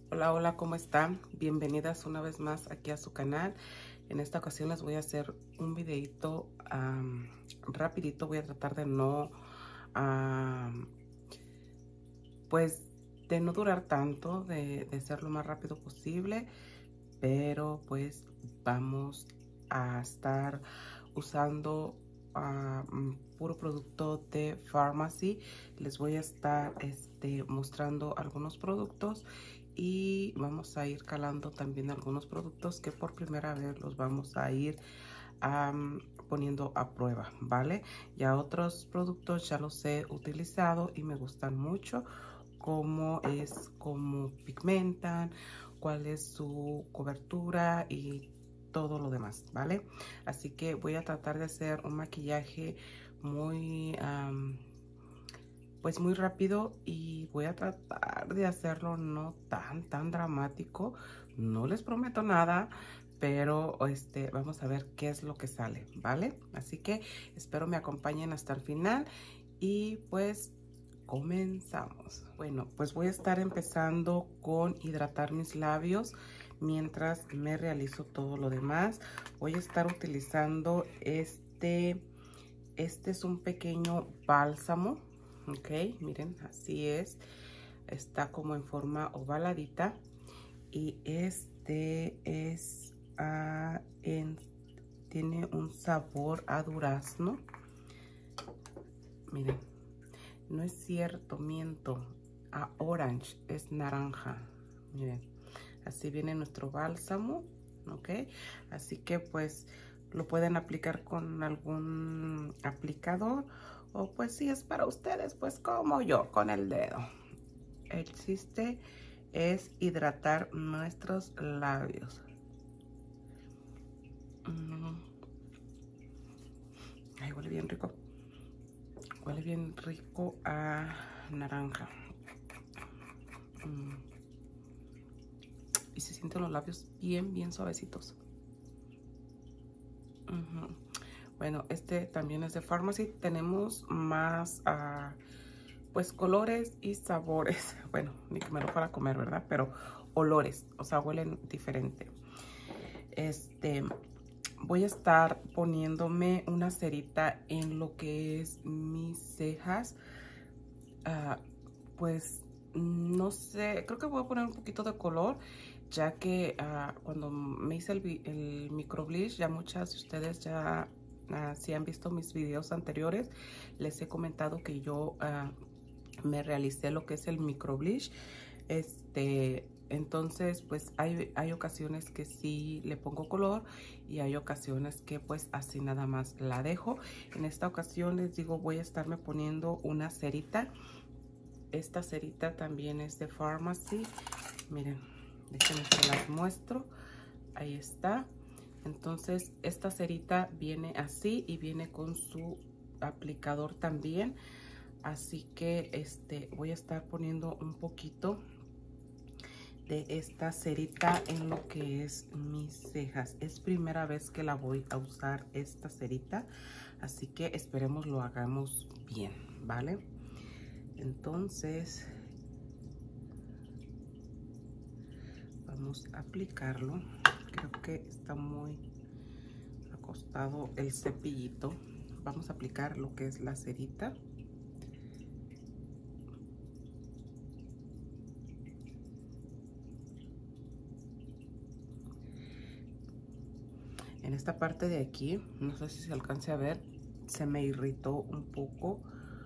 Hola, hola, ¿cómo están? Bienvenidas una vez más aquí a su canal. En esta ocasión les voy a hacer un videito rapidito. Voy a tratar de no, am, pues, de no durar tanto, de ser lo más rápido posible, pero pues vamos a estar usando puro producto de Farmacy. Les voy a estar mostrando algunos productos y vamos a ir calando también algunos productos que por primera vez los vamos a ir poniendo a prueba, ¿vale? Ya otros productos ya los he utilizado y me gustan mucho, cómo pigmentan, cuál es su cobertura y todo lo demás, ¿vale? Así que voy a tratar de hacer un maquillaje muy pues muy rápido y voy a tratar de hacerlo no tan dramático. No les prometo nada, pero vamos a ver qué es lo que sale, ¿vale? Así que espero me acompañen hasta el final y pues comenzamos. Bueno, pues voy a estar empezando con hidratar mis labios mientras me realizo todo lo demás. Voy a estar utilizando este es un pequeño bálsamo, ok, miren, así es, está como en forma ovaladita y tiene un sabor a durazno. Miren, no es cierto, miento, a orange, es naranja. Miren, así viene nuestro bálsamo, ok, así que pues lo pueden aplicar con algún aplicador o pues si es para ustedes, pues como yo, con el dedo. El chiste es hidratar nuestros labios. Ay, huele bien rico. Huele bien rico a naranja. Y se sienten los labios bien suavecitos. Bueno, este también es de Farmacy. Tenemos más pues colores y sabores. Bueno, ni que me lo para comer, ¿verdad? Pero olores, o sea, huelen diferente. Voy a estar poniéndome una cerita en lo que es mis cejas. Pues no sé, creo que voy a poner un poquito de color, ya que cuando me hice el microbleach, ya muchas de ustedes ya si han visto mis videos anteriores, les he comentado que yo me realicé lo que es el microbleach. Entonces pues hay ocasiones que sí le pongo color y hay ocasiones que pues así nada más la dejo. En esta ocasión les digo, voy a estarme poniendo una cerita. Esta cerita también es de Farmacy. Miren, déjenme que las muestro. Ahí está. Entonces esta cerita viene así y viene con su aplicador también. Así que voy a estar poniendo un poquito de esta cerita en lo que es mis cejas. Es primera vez que la voy a usar esta cerita, así que esperemos lo hagamos bien, ¿vale? Entonces vamos a aplicarlo. Creo que está muy acostado el cepillito. Vamos a aplicar lo que es la cerita. En esta parte de aquí, no sé si se alcance a ver, se me irritó un poco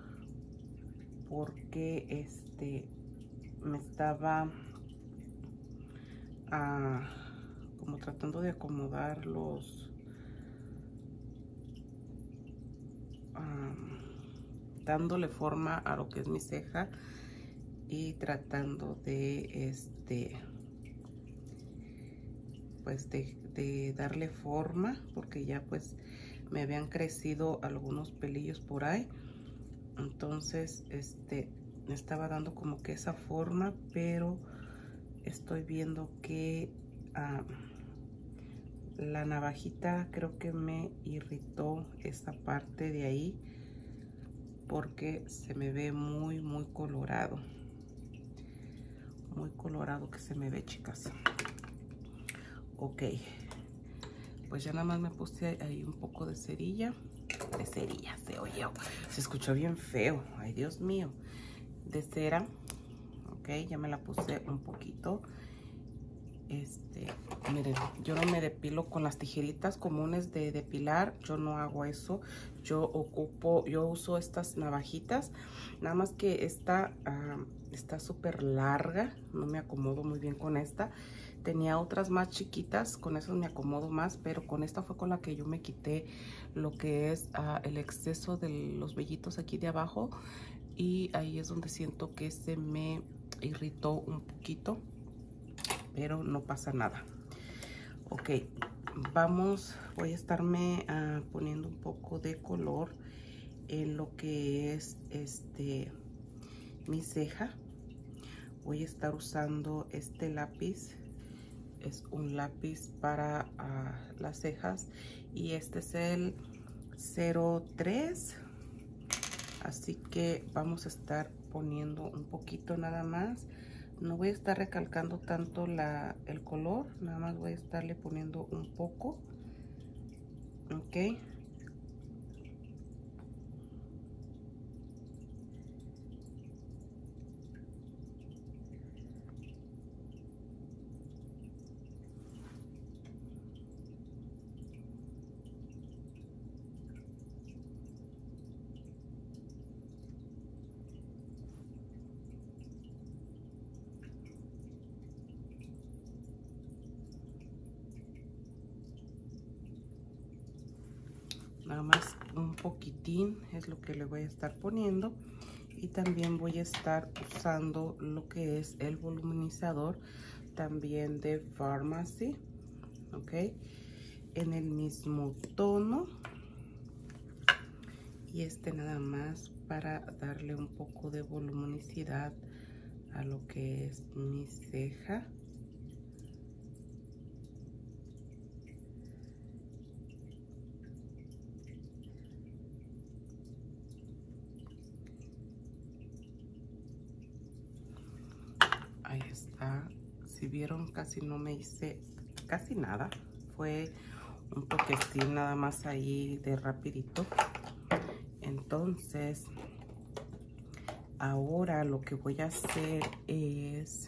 porque me estaba como tratando de acomodar dándole forma a lo que es mi ceja y tratando de pues de darle forma, porque ya pues me habían crecido algunos pelillos por ahí. Entonces me estaba dando como que esa forma, pero estoy viendo que la navajita creo que me irritó esta parte de ahí porque se me ve muy colorado. muy colorado que se me ve, chicas. Ok, pues ya nada más me puse ahí un poco de cerilla. De cerilla, se oyó. Se escuchó bien feo. Ay, Dios mío. De cera. Ok, ya me la puse un poquito. Miren, yo no me depilo con las tijeritas comunes de depilar. Yo no hago eso. Yo uso estas navajitas. Nada más que esta está súper larga. No me acomodo muy bien con esta. Tenía otras más chiquitas, con esas me acomodo más, pero con esta fue con la que yo me quité lo que es el exceso de los vellitos aquí de abajo, y ahí es donde siento que se me irritó un poquito, pero no pasa nada. Ok, voy a estarme poniendo un poco de color en lo que es mi ceja. Voy a estar usando este lápiz. Es un lápiz para las cejas y este es el 03. Así que vamos a estar poniendo un poquito nada más. No voy a estar recalcando tanto el color, nada más voy a estarle poniendo un poco. Ok. Nada más un poquitín es lo que le voy a estar poniendo, y también voy a estar usando lo que es el voluminizador también de Pharmacy, ok, en el mismo tono, y nada más para darle un poco de voluminosidad a lo que es mi ceja. Ahí está. Si vieron, casi no me hice casi nada. Fue un toquecín nada más ahí de rapidito. Entonces, ahora lo que voy a hacer es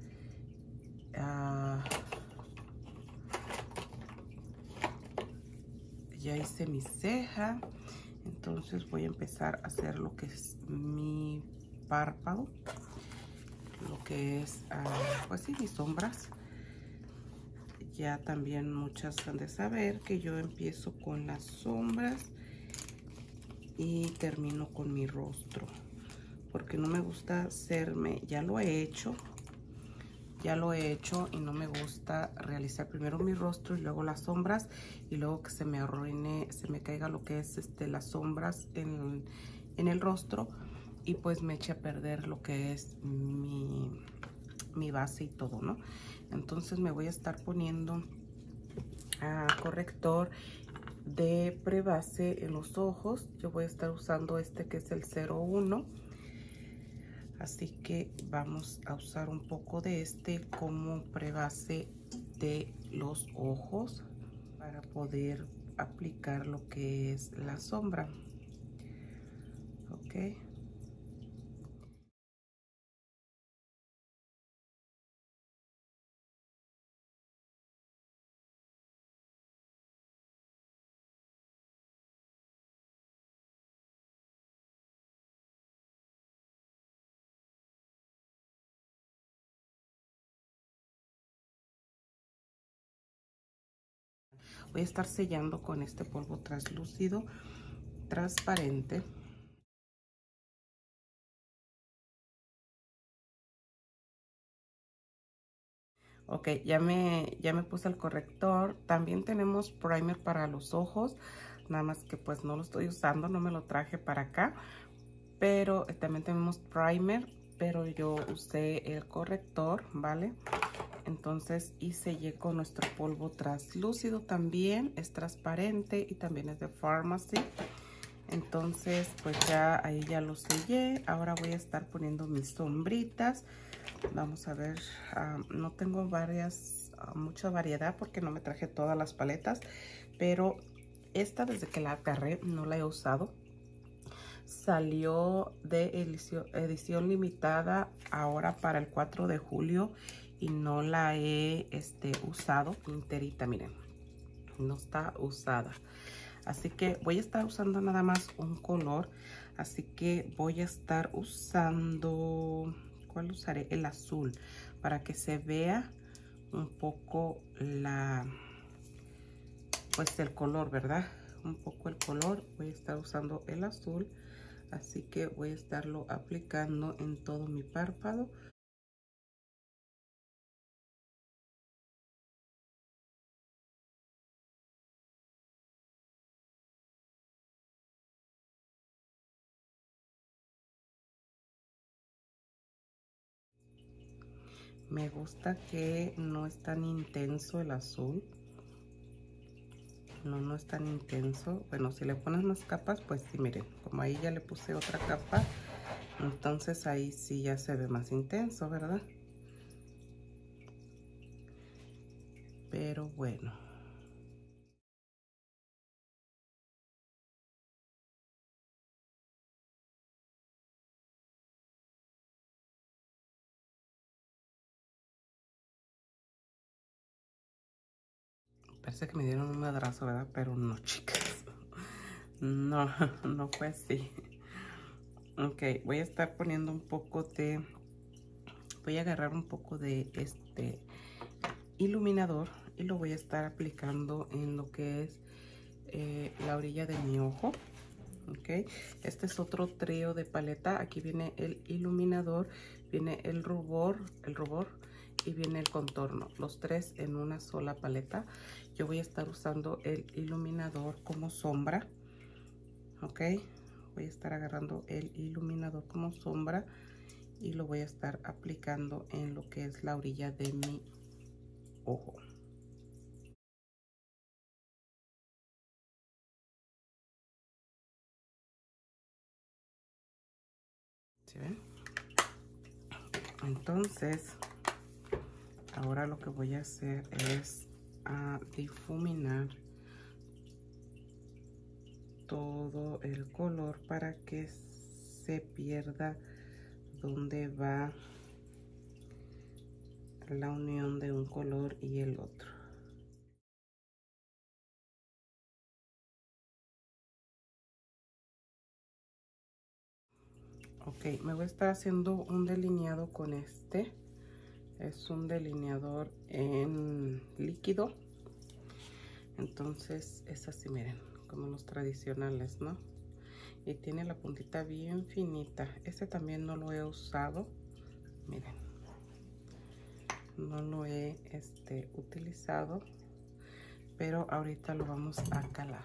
ya hice mi ceja. Entonces voy a empezar a hacer lo que es mi párpado, lo que es pues sí, mis sombras. Ya también muchas han de saber que yo empiezo con las sombras y termino con mi rostro, porque no me gusta hacerme, ya lo he hecho y no me gusta realizar primero mi rostro y luego las sombras, y luego que se me arruine, se me caiga lo que es las sombras en el rostro, y pues me eche a perder lo que es mi base y todo, ¿no? Entonces me voy a estar poniendo corrector de prebase en los ojos. Yo voy a estar usando que es el 01. Así que vamos a usar un poco de como prebase de los ojos para poder aplicar lo que es la sombra. Ok. Voy a estar sellando con este polvo translúcido transparente. Ok, ya me puse el corrector. También tenemos primer para los ojos, nada más que pues no lo estoy usando, no me lo traje para acá. Pero también tenemos primer, pero yo usé el corrector, ¿vale? Entonces, y sellé con nuestro polvo translúcido, también es transparente y también es de Pharmacy. Entonces, pues ya ahí ya lo sellé. Ahora voy a estar poniendo mis sombritas. Vamos a ver, no tengo mucha variedad porque no me traje todas las paletas, pero esta desde que la agarré no la he usado. Salió de edición limitada ahora para el 4 de julio y no la he usado enterita, miren, no está usada. Así que voy a estar usando nada más un color, así que voy a estar usando, ¿cuál usaré? El azul, para que se vea un poco pues el color, ¿verdad? Un poco el color. Voy a estar usando el azul, así que voy a estarlo aplicando en todo mi párpado. Me gusta que no es tan intenso el azul. No es tan intenso. Bueno, si le pones más capas, pues sí, miren, como ahí ya le puse otra capa, entonces ahí sí ya se ve más intenso, ¿verdad? Pero bueno. Parece que me dieron un madrazo, ¿verdad? Pero no, chicas. No, no fue así. Ok, voy a estar poniendo un poco de... Voy a agarrar un poco de este iluminador y lo voy a estar aplicando en lo que es la orilla de mi ojo. Ok, este es otro trío de paleta. Aquí viene el iluminador, viene el rubor y viene el contorno, los tres en una sola paleta. Yo voy a estar usando el iluminador como sombra. Ok, voy a estar agarrando el iluminador como sombra y lo voy a estar aplicando en lo que es la orilla de mi ojo. ¿Sí ven? Entonces, ahora lo que voy a hacer es difuminar todo el color para que se pierda donde va la unión de un color y el otro. Ok, me voy a estar haciendo un delineado con este. Es un delineador en líquido. Entonces es así, miren, como los tradicionales, ¿no? Y tiene la puntita bien finita. Este también no lo he usado. Miren, no lo he utilizado, pero ahorita lo vamos a calar.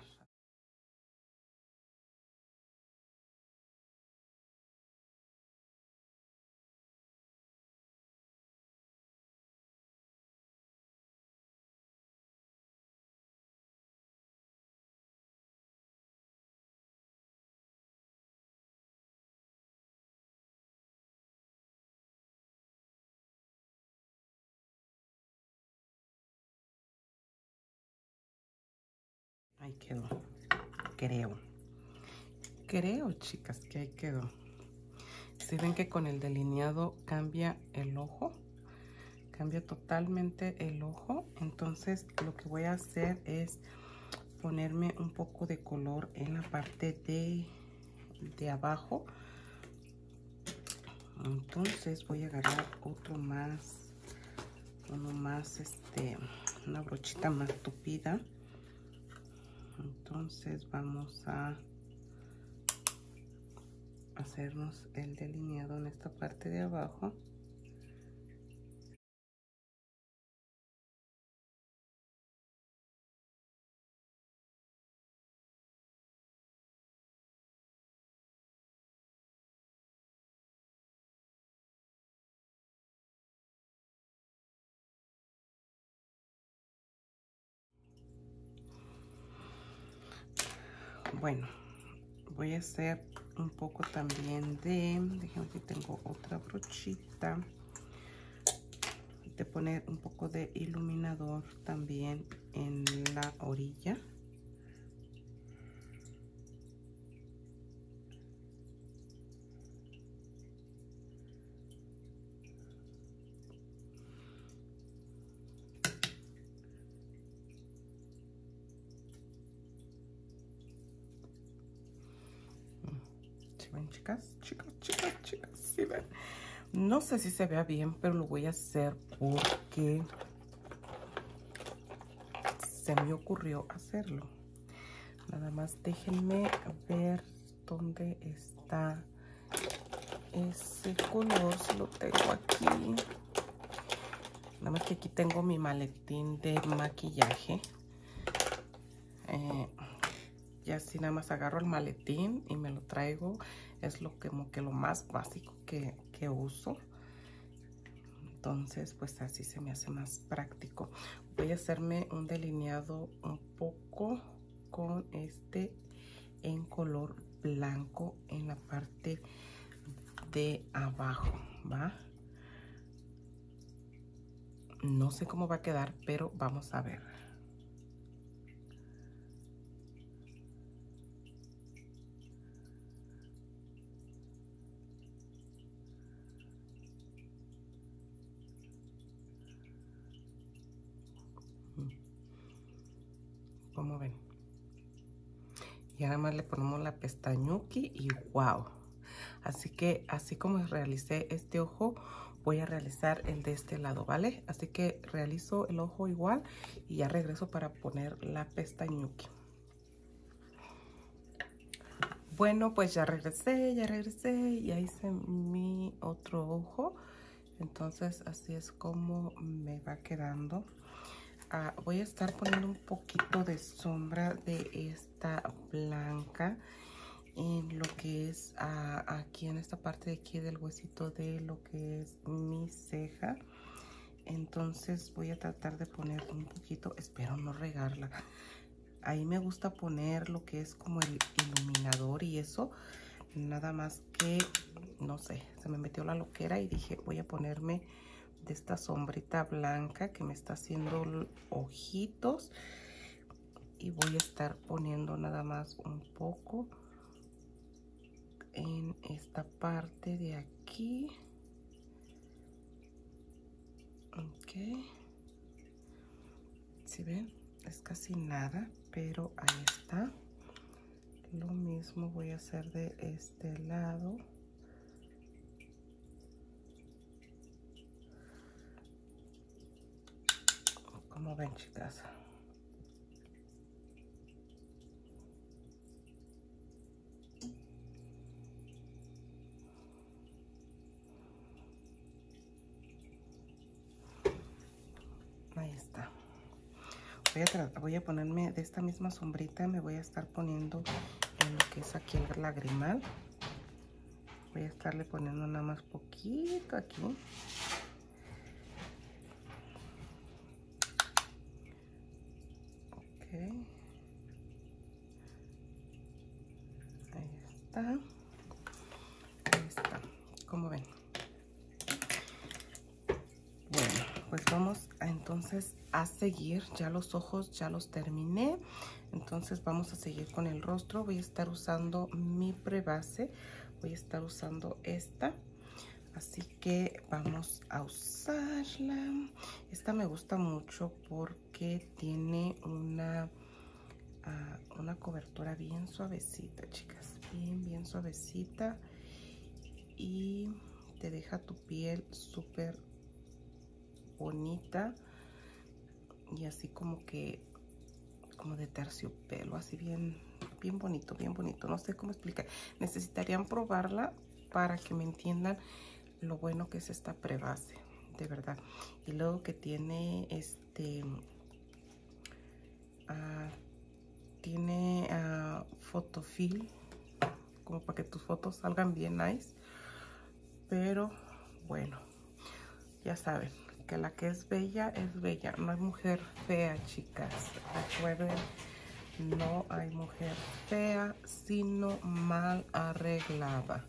Ahí quedó. Creo, chicas, que ahí quedó. Si ven que con el delineado cambia el ojo, cambia totalmente el ojo. Entonces lo que voy a hacer es ponerme un poco de color en la parte de abajo. Entonces voy a agarrar otro más, una brochita más tupida. Entonces vamos a hacernos el delineado en esta parte de abajo. Bueno, voy a hacer un poco también de, déjenme que tengo otra brochita. de poner un poco de iluminador también en la orilla. ¿Sí ven, chicas? Chicas, ¿sí ven? No sé si se vea bien, pero lo voy a hacer porque se me ocurrió hacerlo. Nada más déjenme ver dónde está ese color. Si lo tengo aquí. Nada más que aquí tengo mi maletín de maquillaje. Y así nada más agarro el maletín y me lo traigo. Es como que lo más básico que uso. Entonces, pues así se me hace más práctico. Voy a hacerme un delineado un poco con este en color blanco en la parte de abajo, ¿va? No sé cómo va a quedar, pero vamos a ver. ¿Cómo ven? Y ahora más le ponemos la pestañuki y wow. Así que así como realicé este ojo, voy a realizar el de este lado, ¿vale? Así que realizo el ojo igual y ya regreso para poner la pestañuki. Bueno, pues ya regresé, ya hice mi otro ojo. Entonces así es como me va quedando. Voy a estar poniendo un poquito de sombra de esta blanca en lo que es aquí en esta parte de aquí del huesito de lo que es mi ceja. Entonces voy a tratar de poner un poquito, espero no regarla. Ahí me gusta poner lo que es como el iluminador y eso, nada más que, no sé, se me metió la loquera y dije voy a ponerme de esta sombrita blanca que me está haciendo ojitos y voy a estar poniendo nada más un poco en esta parte de aquí. Ok, si ven, es casi nada, pero ahí está. Lo mismo voy a hacer de este lado. Como ven, chicas. Ahí está. Voy a ponerme de esta misma sombrita, me voy a estar poniendo en lo que es aquí el lagrimal. Voy a estarle poniendo nada más poquito aquí. Ok. Ahí está. Ahí está. Como ven. Bueno, pues vamos entonces a seguir. Ya los ojos ya los terminé. Entonces vamos a seguir con el rostro. Voy a estar usando mi prebase. Voy a estar usando esta. Así que vamos a usarla. Esta me gusta mucho porque tiene una cobertura bien suavecita, chicas. Bien suavecita. Y te deja tu piel súper bonita. Y así como de terciopelo. Así bien bonito, bien bonito. No sé cómo explicar. Necesitarían probarla para que me entiendan lo bueno que es esta prebase, de verdad. Y luego que tiene tiene fotofil, como para que tus fotos salgan bien nice. Pero bueno, ya saben que la que es bella, no hay mujer fea, chicas. Recuerden, no hay mujer fea, sino mal arreglada.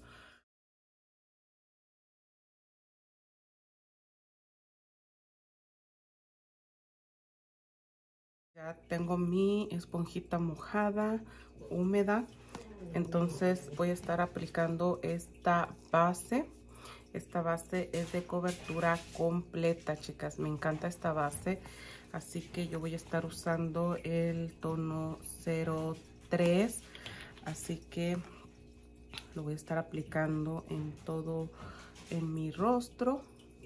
Ya tengo mi esponjita mojada, húmeda. Entonces voy a estar aplicando esta base. Esta base es de cobertura completa, chicas. Me encanta esta base. Así que yo voy a estar usando el tono 03. Así que lo voy a estar aplicando en todo, en mi rostro.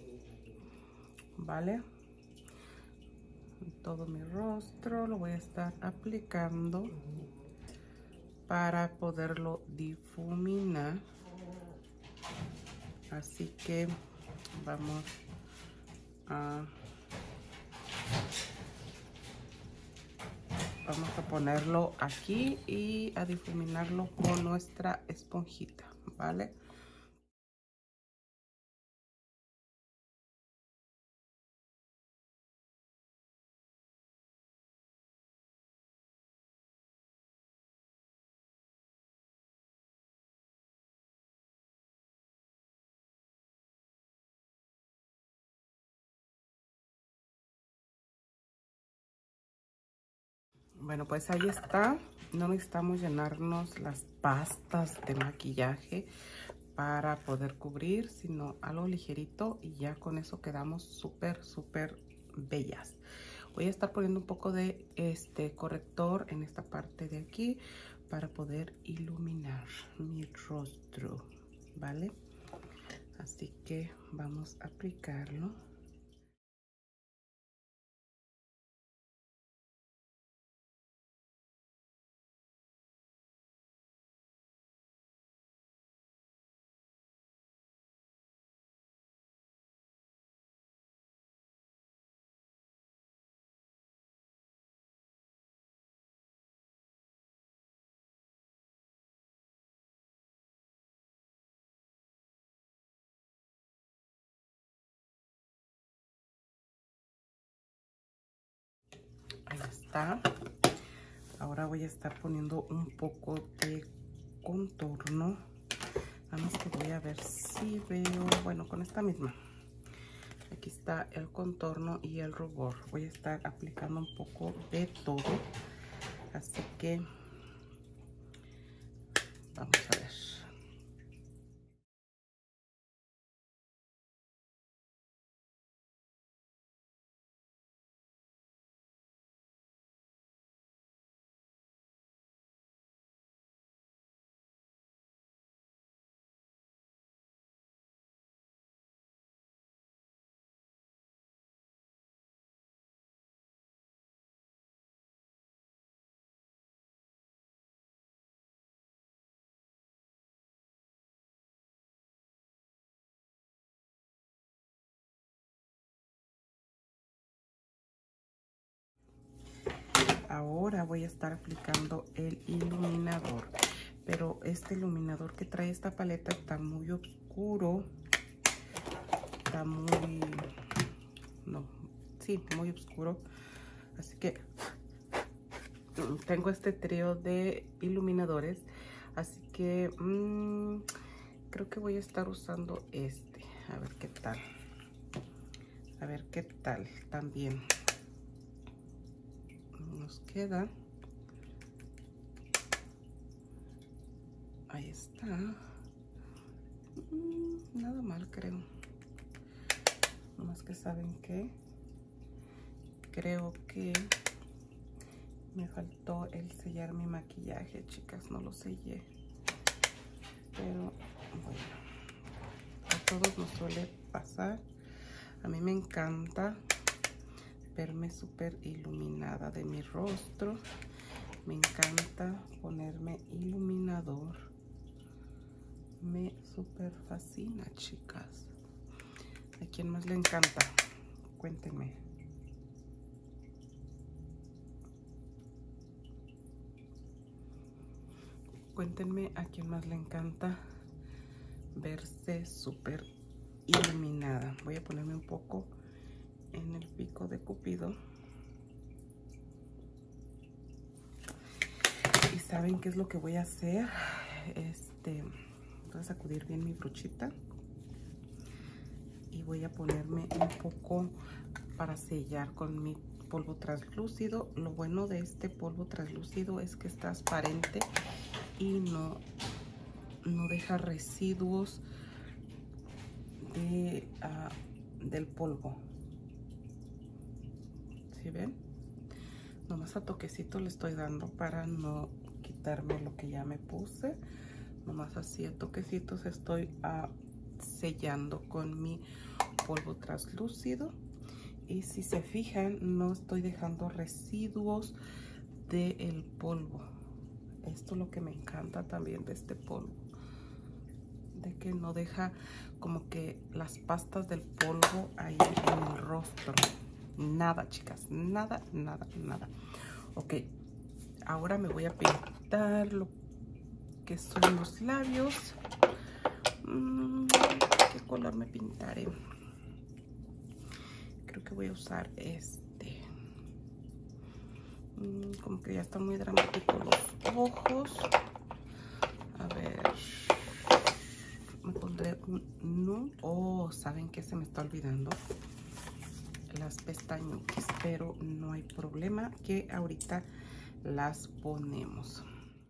¿Vale? En todo mi rostro lo voy a estar aplicando para poderlo difuminar. Así que vamos a ponerlo aquí y a difuminarlo con nuestra esponjita, ¿vale? Bueno, pues ahí está. No necesitamos llenarnos las pastas de maquillaje para poder cubrir, sino algo ligerito y ya con eso quedamos súper, súper bellas. Voy a estar poniendo un poco de corrector en esta parte de aquí para poder iluminar mi rostro, ¿vale? Así que vamos a aplicarlo. Ahí está. Ahora voy a estar poniendo un poco de contorno. Vamos que voy a ver si veo, bueno, con esta misma. Aquí está el contorno y el rubor. Voy a estar aplicando un poco de todo. Así que vamos a ver. Ahora voy a estar aplicando el iluminador, pero este iluminador que trae esta paleta está muy oscuro, está muy, no, sí, muy oscuro, así que tengo este trío de iluminadores, así que creo que voy a estar usando este, a ver qué tal también nos queda. Ahí está. Nada mal, creo. Nomás que saben que creo que me faltó el sellar mi maquillaje, chicas. No lo sellé. Pero bueno, a todos nos suele pasar. A mí me encanta verme súper iluminada de mi rostro. Me encanta ponerme iluminador. Me súper fascina, chicas. ¿A quién más le encanta? Cuéntenme. Cuéntenme a quién más le encanta verse súper iluminada. Voy a ponerme un poco en el pico de Cupido. Y saben qué es lo que voy a hacer. Voy a sacudir bien mi brochita y voy a ponerme un poco para sellar con mi polvo translúcido. Lo bueno de este polvo translúcido es que es transparente y no deja residuos del polvo. ¿Sí ven? Nomás a toquecito le estoy dando para no quitarme lo que ya me puse. Nomás así a toquecitos estoy sellando con mi polvo translúcido. Y si se fijan, no estoy dejando residuos del polvo. Esto es lo que me encanta también de este polvo, de que no deja como que las pastas del polvo ahí en el rostro. Nada, chicas, nada, nada, nada. Ok, ahora me voy a pintar lo que son los labios. ¿Qué color me pintaré? Creo que voy a usar este. Como que ya está muy dramático los ojos. A ver, me pondré un nude. Oh, ¿saben qué? Se me está olvidando las pestañuelas, pero no hay problema, que ahorita las ponemos.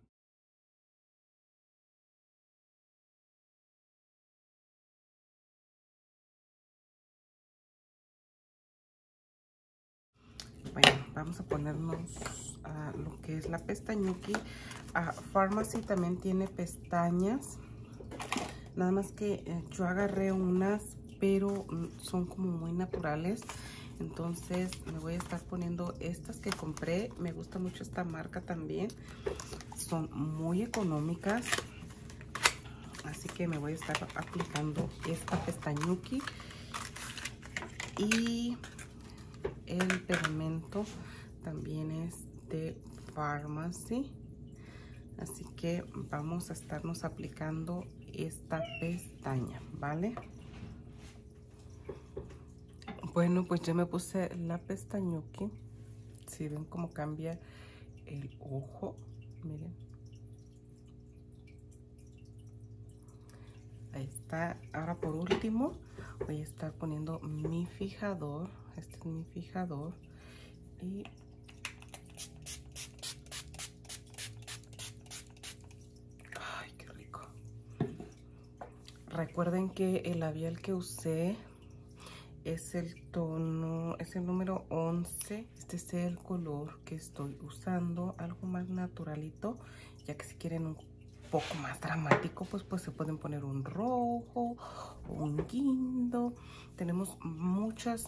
Bueno, vamos a ponernos lo que es la pestañuki. Pharmacy también tiene pestañas, nada más que yo agarré unas, pero son como muy naturales. Entonces me voy a estar poniendo estas que compré. Me gusta mucho esta marca también. Son muy económicas. Así que me voy a estar aplicando esta pestañuki. Y el pegamento también es de Pharmacy. Así que vamos a estarnos aplicando esta pestaña, ¿vale? Bueno, pues yo me puse la pestañuki. Si ven cómo cambia el ojo, miren. Ahí está. Ahora por último voy a estar poniendo mi fijador. Este es mi fijador. Y ay, qué rico. Recuerden que el labial que usé es el tono, es el número 11. Este es el color que estoy usando, algo más naturalito, ya que si quieren un poco más dramático, pues se pueden poner un rojo o un guindo. Tenemos muchos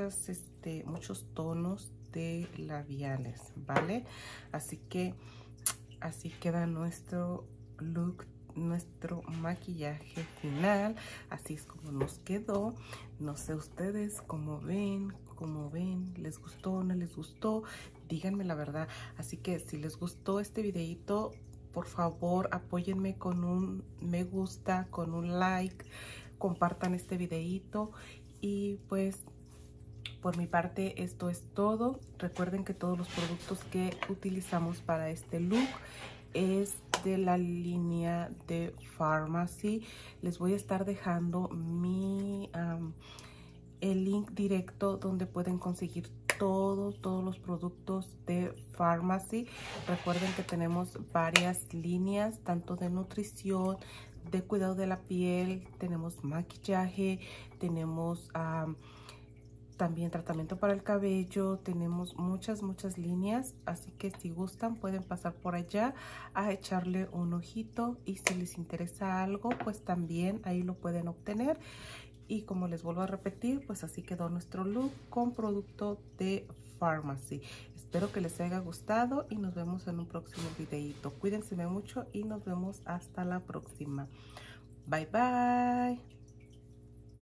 tonos de labiales, ¿vale? Así que así queda nuestro look, nuestro maquillaje final. Así es como nos quedó. No sé ustedes cómo ven, les gustó o no les gustó, díganme la verdad. Así que si les gustó este videito, por favor apóyenme con un me gusta, con un like, compartan este videito. Y pues por mi parte esto es todo. Recuerden que todos los productos que utilizamos para este look es de la línea de Pharmacy. Les voy a estar dejando el link directo donde pueden conseguir todos los productos de Pharmacy. Recuerden que tenemos varias líneas, tanto de nutrición, de cuidado de la piel, tenemos maquillaje, tenemos también tratamiento para el cabello. Tenemos muchas líneas, así que si gustan pueden pasar por allá a echarle un ojito, y si les interesa algo pues también ahí lo pueden obtener. Y como les vuelvo a repetir, pues así quedó nuestro look con producto de Pharmacy. Espero que les haya gustado y nos vemos en un próximo videito. Cuídense mucho y nos vemos hasta la próxima. Bye bye.